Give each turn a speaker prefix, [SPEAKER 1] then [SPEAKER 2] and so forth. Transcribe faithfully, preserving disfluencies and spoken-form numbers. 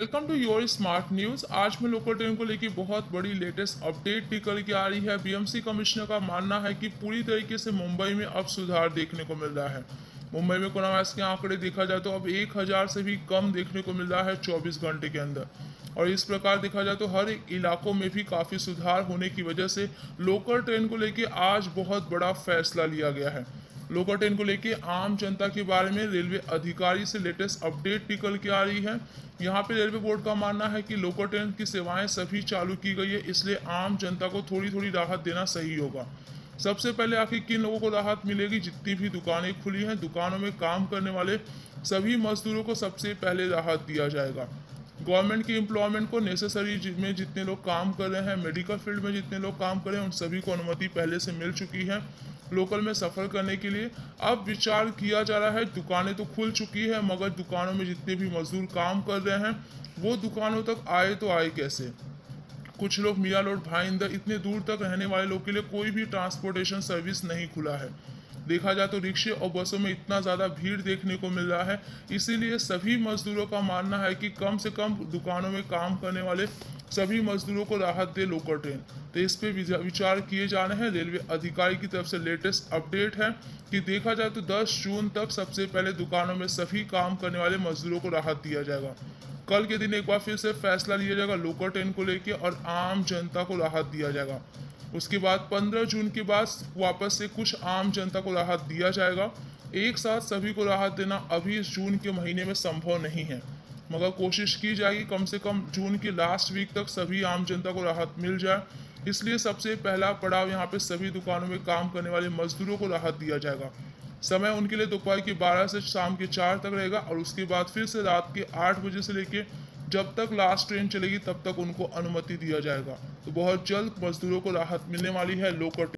[SPEAKER 1] Welcome to your smart news. आज मैं local train को लेकर बहुत बड़ी लेटेस्ट अपडेट निकल के आ रही है। बीएमसी कमिश्नर का मानना है कि पूरी तरीके से मुंबई में अब सुधार देखने को मिल रहा है। मुंबई में कोरोना वायरस के आंकड़े देखा जाए तो अब एक हज़ार से भी कम देखने को मिल रहा है चौबीस घंटे के अंदर। और इस प्रकार देखा जाए तो हर एक इलाकों में भी काफ़ी सुधार होने की वजह से लोकल ट्रेन को लेकर आज बहुत बड़ा फैसला लिया गया है। लोकल ट्रेन को लेके आम जनता के बारे में रेलवे अधिकारी से लेटेस्ट अपडेट निकल के आ रही है। यहाँ पे रेलवे बोर्ड का मानना है कि लोकल ट्रेन की सेवाएं सभी चालू की गई है, इसलिए आम जनता को थोड़ी थोड़ी राहत देना सही होगा। सबसे पहले आखिर किन लोगों को राहत मिलेगी? जितनी भी दुकानें खुली हैं, दुकानों में काम करने वाले सभी मजदूरों को सबसे पहले राहत दिया जाएगा। गवर्नमेंट की एम्प्लॉयमेंट को नेसेसरी में जितने लोग काम कर रहे हैं, मेडिकल फील्ड में जितने लोग काम कर रहे हैं, उन सभी को अनुमति पहले से मिल चुकी है लोकल में सफ़र करने के लिए। अब विचार किया जा रहा है, दुकानें तो खुल चुकी है मगर दुकानों में जितने भी मजदूर काम कर रहे हैं वो दुकानों तक आए तो आए कैसे। कुछ लोग मियाँ रोड, भाईंदर, इतने दूर तक रहने वाले लोग के लिए कोई भी ट्रांसपोर्टेशन सर्विस नहीं खुला है। देखा जाए तो रिक्शे और बसों में इतना ज़्यादा भीड़ देखने को मिल रहा है, इसीलिए सभी मजदूरों का मानना है कि कम से कम दुकानों में काम करने वाले सभी मजदूरों को राहत दे लोकल ट्रेन। तो इस पे विचार किए जा रहे हैं। रेलवे अधिकारी की तरफ से लेटेस्ट अपडेट है कि देखा जाए तो दस जून तक सबसे पहले दुकानों में सभी काम करने वाले मजदूरों को राहत दिया जाएगा। कल के दिन एक बार फिर से फैसला लिया जाएगा लोकल ट्रेन को लेकर और आम जनता को राहत दिया जाएगा। उसके बाद पंद्रह जून के बाद वापस से कुछ आम जनता को राहत दिया जाएगा। एक साथ सभी को राहत देना अभी इस जून के महीने में संभव नहीं है, मगर कोशिश की जाएगी कम से कम जून के लास्ट वीक तक सभी आम जनता को राहत मिल जाए। इसलिए सबसे पहला पड़ाव यहाँ पे सभी दुकानों में काम करने वाले मजदूरों को राहत दिया जाएगा। समय उनके लिए दोपहर के बारह से शाम के चार तक रहेगा और उसके बाद फिर से रात के आठ बजे से लेके जब तक लास्ट ट्रेन चलेगी तब तक उनको अनुमति दिया जाएगा। तो बहुत जल्द मजदूरों को राहत मिलने वाली है लोकल